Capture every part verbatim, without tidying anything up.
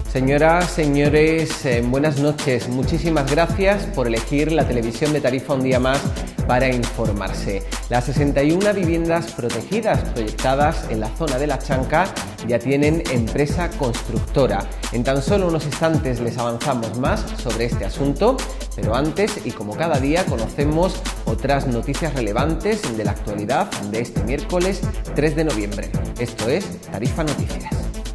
Señoras, señores, eh, buenas noches. Muchísimas gracias por elegir la televisión de Tarifa un día más para informarse. Las sesenta y una viviendas protegidas proyectadas en la zona de La Chanca ya tienen empresa constructora. En tan solo unos instantes les avanzamos más sobre este asunto, pero antes, y como cada día, conocemos otras noticias relevantes de la actualidad de este miércoles tres de noviembre. Esto es Tarifa Noticias.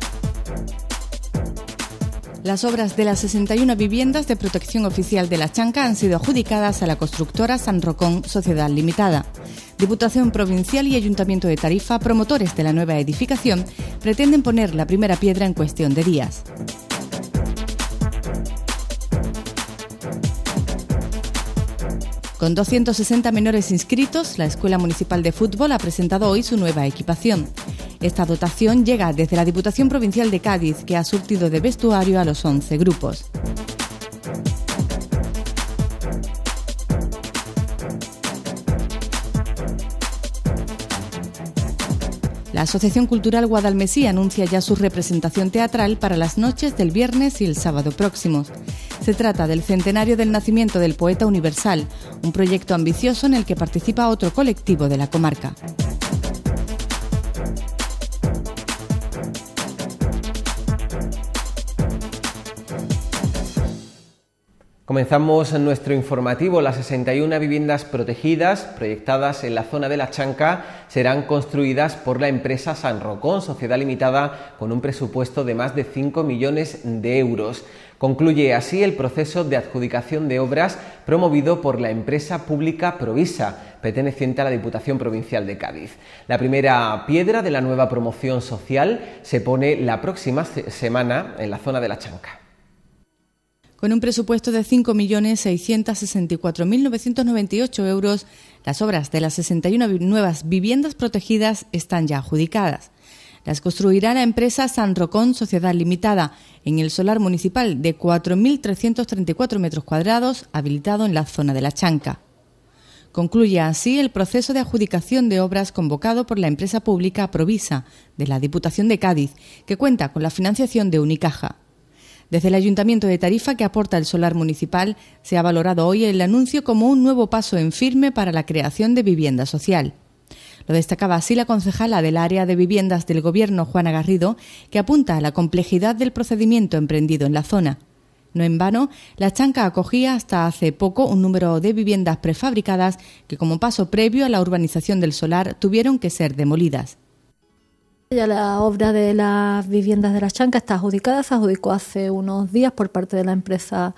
Las obras de las sesenta y una viviendas de protección oficial de La Chanca han sido adjudicadas a la constructora San Rocón Sociedad Limitada. Diputación Provincial y Ayuntamiento de Tarifa, promotores de la nueva edificación, pretenden poner la primera piedra en cuestión de días. Con doscientos sesenta menores inscritos, la Escuela Municipal de Fútbol ha presentado hoy su nueva equipación. Esta dotación llega desde la Diputación Provincial de Cádiz, que ha surtido de vestuario a los once grupos. La Asociación Cultural Guadalmesí anuncia ya su representación teatral para las noches del viernes y el sábado próximos. Se trata del centenario del nacimiento del poeta universal, un proyecto ambicioso en el que participa otro colectivo de la comarca. Comenzamos nuestro informativo. Las sesenta y una viviendas protegidas proyectadas en la zona de La Chanca serán construidas por la empresa San Rocón Sociedad Limitada con un presupuesto de más de cinco millones de euros. Concluye así el proceso de adjudicación de obras promovido por la empresa pública Provisa, perteneciente a la Diputación Provincial de Cádiz. La primera piedra de la nueva promoción social se pone la próxima semana en la zona de La Chanca. Con un presupuesto de cinco millones seiscientos sesenta y cuatro mil novecientos noventa y ocho euros, las obras de las sesenta y una nuevas viviendas protegidas están ya adjudicadas. Las construirá la empresa San Rocón Sociedad Limitada en el solar municipal de cuatro mil trescientos treinta y cuatro metros cuadrados, habilitado en la zona de La Chanca. Concluye así el proceso de adjudicación de obras convocado por la empresa pública Provisa, de la Diputación de Cádiz, que cuenta con la financiación de Unicaja. Desde el Ayuntamiento de Tarifa, que aporta el solar municipal, se ha valorado hoy el anuncio como un nuevo paso en firme para la creación de vivienda social. Lo destacaba así la concejala del área de viviendas del Gobierno, Juana Garrido, que apunta a la complejidad del procedimiento emprendido en la zona. No en vano, La Chanca acogía hasta hace poco un número de viviendas prefabricadas que, como paso previo a la urbanización del solar, tuvieron que ser demolidas. Ya la obra de las viviendas de La Chanca está adjudicada, se adjudicó hace unos días por parte de la empresa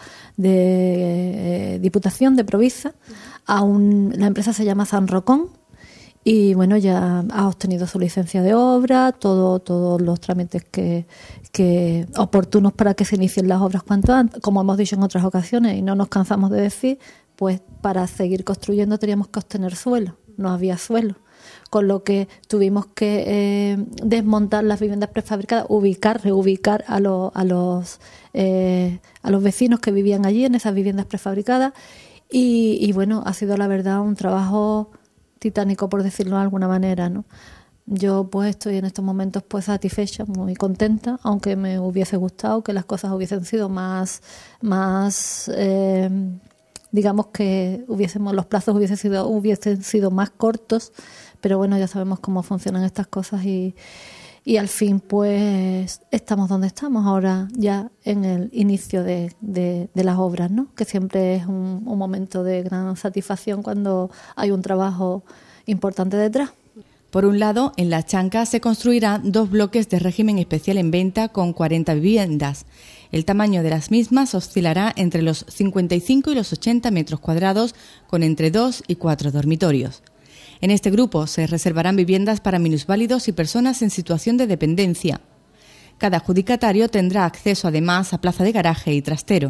de eh, Diputación de Provisa. A un, la empresa se llama San Rocón y bueno, ya ha obtenido su licencia de obra, todo, todos los trámites que, que oportunos para que se inicien las obras cuanto antes. Como hemos dicho en otras ocasiones y no nos cansamos de decir, pues para seguir construyendo teníamos que obtener suelo, no había suelo. Con lo que tuvimos que eh, desmontar las viviendas prefabricadas, ubicar, reubicar a, lo, a, los, eh, a los vecinos que vivían allí en esas viviendas prefabricadas y, y bueno, ha sido la verdad un trabajo titánico, por decirlo de alguna manera, ¿no? Yo pues estoy en estos momentos pues satisfecha, muy contenta, aunque me hubiese gustado que las cosas hubiesen sido más, más eh, digamos que hubiésemos los plazos hubiesen sido, hubiesen sido más cortos. Pero bueno, ya sabemos cómo funcionan estas cosas y, y al fin pues estamos donde estamos ahora ya en el inicio de, de, de las obras, ¿no? Que siempre es un, un momento de gran satisfacción cuando hay un trabajo importante detrás. Por un lado, en La Chanca se construirán dos bloques de régimen especial en venta con cuarenta viviendas. El tamaño de las mismas oscilará entre los cincuenta y cinco y los ochenta metros cuadrados, con entre dos y cuatro dormitorios. En este grupo se reservarán viviendas para minusválidos y personas en situación de dependencia. Cada adjudicatario tendrá acceso además a plaza de garaje y trastero.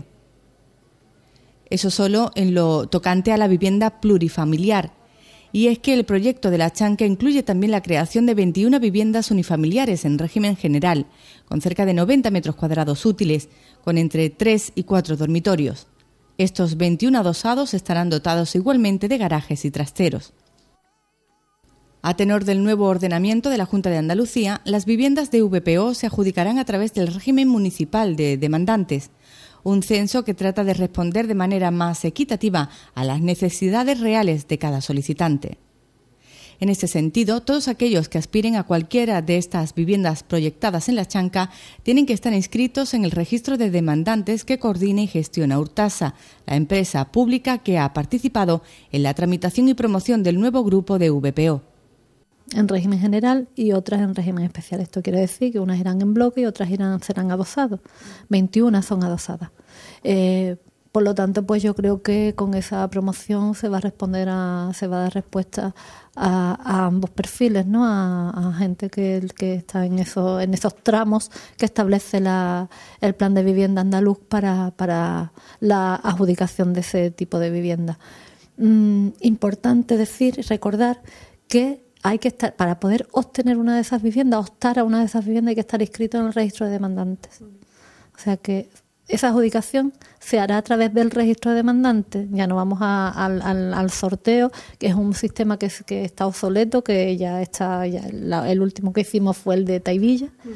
Eso solo en lo tocante a la vivienda plurifamiliar. Y es que el proyecto de La Chanca incluye también la creación de veintiuna viviendas unifamiliares en régimen general, con cerca de noventa metros cuadrados útiles, con entre tres y cuatro dormitorios. Estos veintiún adosados estarán dotados igualmente de garajes y trasteros. A tenor del nuevo ordenamiento de la Junta de Andalucía, las viviendas de V P O se adjudicarán a través del régimen municipal de demandantes, un censo que trata de responder de manera más equitativa a las necesidades reales de cada solicitante. En este sentido, todos aquellos que aspiren a cualquiera de estas viviendas proyectadas en la Chanca tienen que estar inscritos en el registro de demandantes que coordina y gestiona Urtasa, la empresa pública que ha participado en la tramitación y promoción del nuevo grupo de V P O. En régimen general y otras en régimen especial. Esto quiere decir que unas irán en bloque y otras irán, serán adosadas. veintiuna son adosadas. Eh, por lo tanto, pues yo creo que con esa promoción se va a responder a, se va a dar respuesta a, a ambos perfiles, ¿no? A, a gente que, que está en esos, en esos tramos que establece la, el plan de vivienda andaluz para, para la adjudicación de ese tipo de vivienda. Mm, importante decir, recordar que hay que estar, para poder obtener una de esas viviendas, optar a una de esas viviendas, hay que estar inscrito en el registro de demandantes. O sea que esa adjudicación se hará a través del registro de demandantes. Ya no vamos a, al, al, al sorteo, que es un sistema que, que está obsoleto, que ya está, ya la, el último que hicimos fue el de Taivilla. Uh-huh.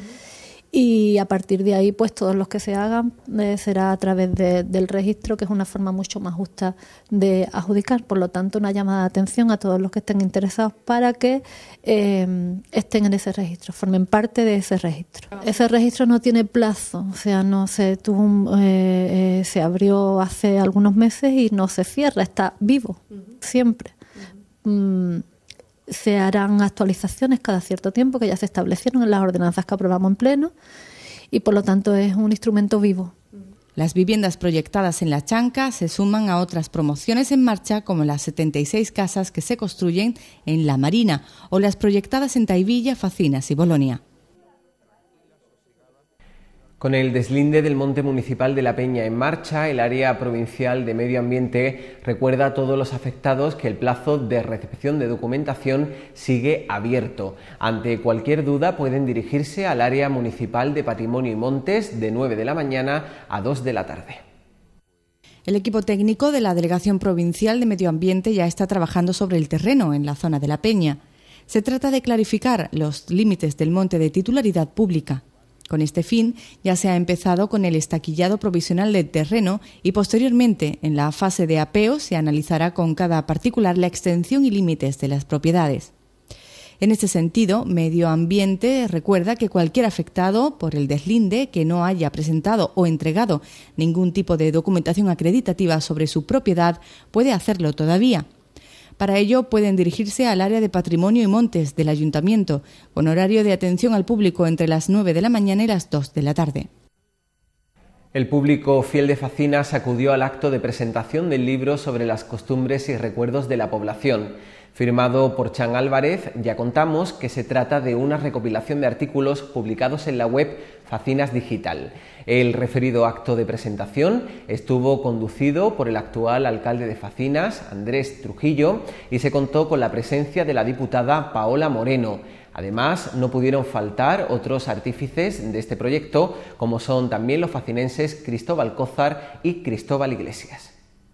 Y a partir de ahí, pues todos los que se hagan eh, será a través de, del registro, que es una forma mucho más justa de adjudicar. Por lo tanto, una llamada de atención a todos los que estén interesados para que eh, estén en ese registro, formen parte de ese registro. Ese registro no tiene plazo, o sea, no se tuvo, eh, eh, se abrió hace algunos meses y no se cierra, está vivo siempre. Uh-huh. Mm, Se harán actualizaciones cada cierto tiempo que ya se establecieron en las ordenanzas que aprobamos en pleno y por lo tanto es un instrumento vivo. Las viviendas proyectadas en la Chanca se suman a otras promociones en marcha como las setenta y seis casas que se construyen en La Marina o las proyectadas en Taivilla, Facinas y Bolonia. Con el deslinde del monte municipal de La Peña en marcha, el área provincial de Medio Ambiente recuerda a todos los afectados que el plazo de recepción de documentación sigue abierto. Ante cualquier duda pueden dirigirse al área municipal de Patrimonio y Montes de nueve de la mañana a dos de la tarde. El equipo técnico de la Delegación Provincial de Medio Ambiente ya está trabajando sobre el terreno en la zona de La Peña. Se trata de clarificar los límites del monte de titularidad pública. Con este fin, ya se ha empezado con el estaquillado provisional del terreno y posteriormente, en la fase de apeo, se analizará con cada particular la extensión y límites de las propiedades. En este sentido, Medio Ambiente recuerda que cualquier afectado por el deslinde que no haya presentado o entregado ningún tipo de documentación acreditativa sobre su propiedad puede hacerlo todavía. Para ello pueden dirigirse al área de Patrimonio y Montes del Ayuntamiento, con horario de atención al público entre las nueve de la mañana y las dos de la tarde. El público fiel de Facinas acudió al acto de presentación del libro sobre las costumbres y recuerdos de la población. Firmado por Chan Álvarez, ya contamos que se trata de una recopilación de artículos publicados en la web Facinas Digital. El referido acto de presentación estuvo conducido por el actual alcalde de Facinas, Andrés Trujillo, y se contó con la presencia de la diputada Paola Moreno. Además, no pudieron faltar otros artífices de este proyecto, como son también los facinenses Cristóbal Cózar y Cristóbal Iglesias.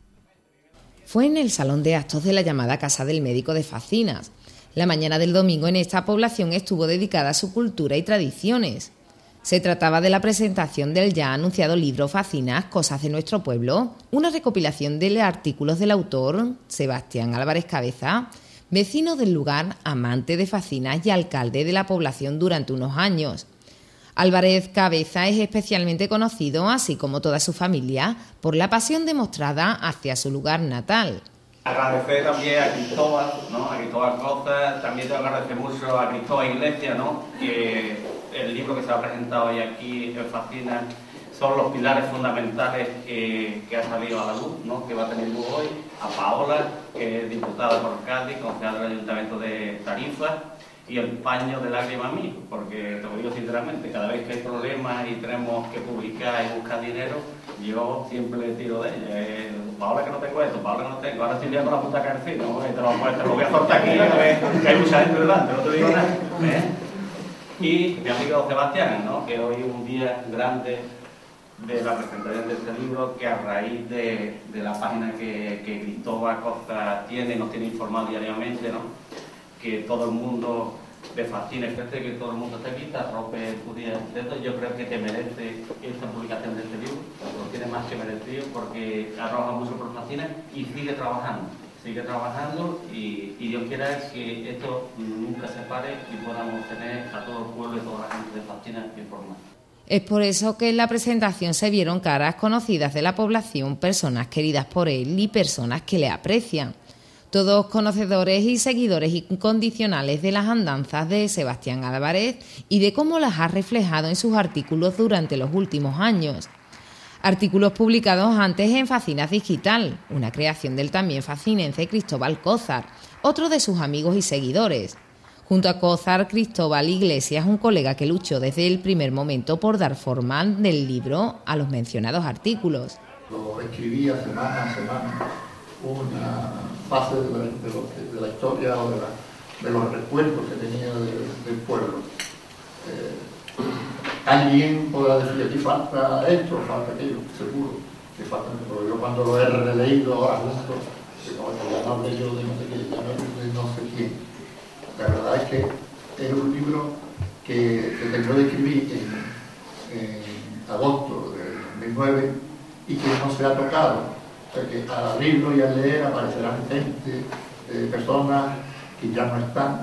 Fue en el salón de actos de la llamada Casa del Médico de Facinas. La mañana del domingo en esta población estuvo dedicada a su cultura y tradiciones. Se trataba de la presentación del ya anunciado libro Facinas, Cosas de nuestro pueblo, una recopilación de artículos del autor Sebastián Álvarez Cabeza, vecino del lugar, amante de Facinas y alcalde de la población durante unos años. Álvarez Cabeza es especialmente conocido, así como toda su familia, por la pasión demostrada hacia su lugar natal. Agradecer también a Cristóbal, ¿no? A Cristóbal Cózar, también tengo que agradecer mucho a Cristóbal Iglesias, ¿no? Que el libro que se ha presentado hoy aquí en Facinas son los pilares fundamentales que, que ha salido a la luz, ¿no? Que va a tener luz hoy. A Paola, que es diputada por Cádiz, concejal del Ayuntamiento de Tarifa, y el paño de lágrimas mío, porque te lo digo sinceramente, cada vez que hay problemas y tenemos que publicar y buscar dinero, yo siempre le tiro de ella. Eh, Paola que no tengo esto, Paola que no tengo, ahora estoy liando la puta cárcel, ¿no? Te lo, te lo voy a soltar aquí, que, que hay mucha gente delante, no te digo nada. ¿Eh? Y mi amigo Sebastián, ¿no? Que hoy es un día grande de la presentación de este libro, que a raíz de, de la página que, que Cristóbal Costa tiene, nos tiene informado diariamente, ¿no? que todo el mundo le fascina, fíjate que todo el mundo te quita, rompe tu día de esto. Yo creo que te merece esta publicación de este libro, lo tiene más que merecido porque ha trabajado mucho por Fascina y sigue trabajando, sigue trabajando y, y Dios quiera que esto nunca se pare y podamos tener a todo el pueblo y toda la gente de Fascina informada. Es por eso que en la presentación se vieron caras conocidas de la población, personas queridas por él y personas que le aprecian. Todos conocedores y seguidores incondicionales de las andanzas de Sebastián Álvarez y de cómo las ha reflejado en sus artículos durante los últimos años. Artículos publicados antes en Fascinas Digital, una creación del también fascinense Cristóbal Cózar, otro de sus amigos y seguidores. Junto a Cózar, Cristóbal Iglesias, un colega que luchó desde el primer momento por dar forma del libro a los mencionados artículos. Lo escribía semana a semana, una fase de la, de lo, de la historia o de, la, de los recuerdos que tenía de, del pueblo. Eh, alguien podrá decir, aquí falta esto, falta aquello, seguro que falta, pero yo cuando lo he releído ahora justo, ya no hablé yo de no sé qué, ya no hablé de no sé quién. La verdad es que es un libro que se terminó de escribir en, en agosto de dos mil nueve y que no se ha tocado. O sea que al abrirlo y al leer aparecerán gente, eh, personas que ya no están,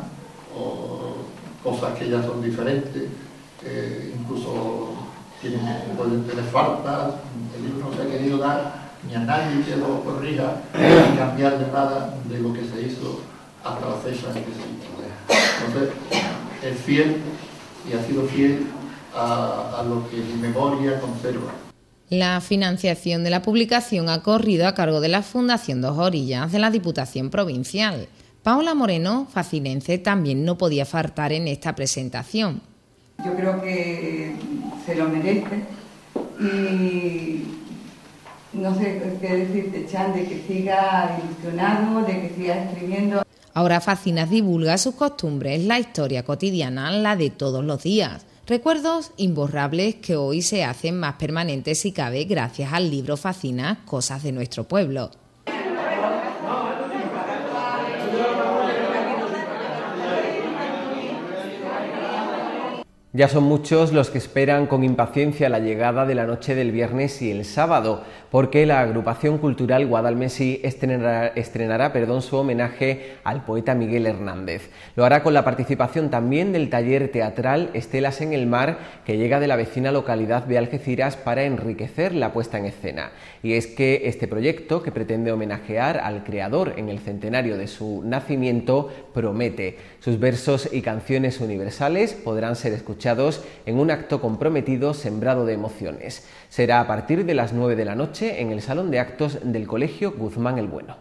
o cosas que ya son diferentes, eh, incluso tienen, pueden tener faltas. El libro no se ha querido dar ni a nadie que lo corrija, ni cambiar de nada de lo que se hizo hasta la fecha en que se hizo. Entonces, es fiel y ha sido fiel a, a lo que mi memoria conserva. La financiación de la publicación ha corrido a cargo de la Fundación Dos Orillas de la Diputación Provincial. Paula Moreno, fascinense, también no podía faltar en esta presentación. Yo creo que se lo merece y no sé qué decirte, Chan, de que siga ilusionado, de que siga escribiendo. Ahora Fascinas divulga sus costumbres, la historia cotidiana, la de todos los días. Recuerdos imborrables que hoy se hacen más permanentes si cabe gracias al libro Fascinas, Cosas de nuestro pueblo. Ya son muchos los que esperan con impaciencia la llegada de la noche del viernes y el sábado, porque la agrupación cultural Guadalmesí estrenará, estrenará perdón, su homenaje al poeta Miguel Hernández. Lo hará con la participación también del taller teatral Estelas en el Mar, que llega de la vecina localidad de Algeciras para enriquecer la puesta en escena. Y es que este proyecto, que pretende homenajear al creador en el centenario de su nacimiento, promete. Sus versos y canciones universales podrán ser escuchados en un acto comprometido sembrado de emociones. Será a partir de las nueve de la noche en el Salón de Actos del Colegio Guzmán el Bueno.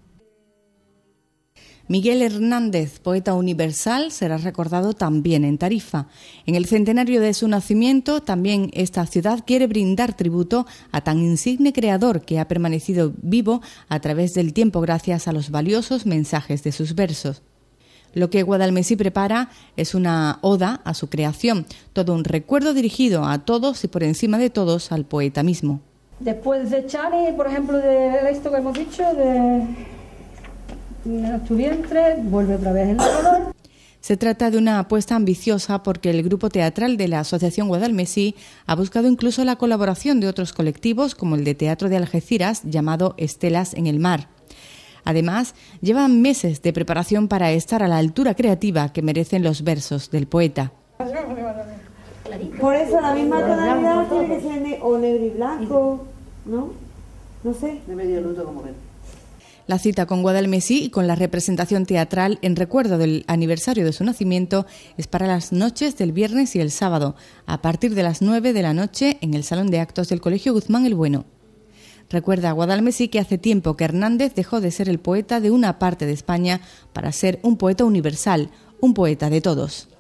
Miguel Hernández, poeta universal, será recordado también en Tarifa. En el centenario de su nacimiento, también esta ciudad quiere brindar tributo a tan insigne creador que ha permanecido vivo a través del tiempo gracias a los valiosos mensajes de sus versos. Lo que Guadalmesí prepara es una oda a su creación, todo un recuerdo dirigido a todos y por encima de todos al poeta mismo. Después de Chani, por ejemplo, de esto que hemos dicho, de tu vientre, vuelve otra vez el narrador. Se trata de una apuesta ambiciosa porque el grupo teatral de la Asociación Guadalmesí ha buscado incluso la colaboración de otros colectivos como el de Teatro de Algeciras llamado Estelas en el Mar. Además, llevan meses de preparación para estar a la altura creativa que merecen los versos del poeta. Por eso la misma tonalidad tiene que ser o negro y blanco, ¿no? No sé. De medio luto como él. La cita con Guadalmesí y con la representación teatral en recuerdo del aniversario de su nacimiento es para las noches del viernes y el sábado, a partir de las nueve de la noche en el Salón de Actos del Colegio Guzmán el Bueno. Recuerda a Guadalmesí que hace tiempo que Hernández dejó de ser el poeta de una parte de España para ser un poeta universal, un poeta de todos.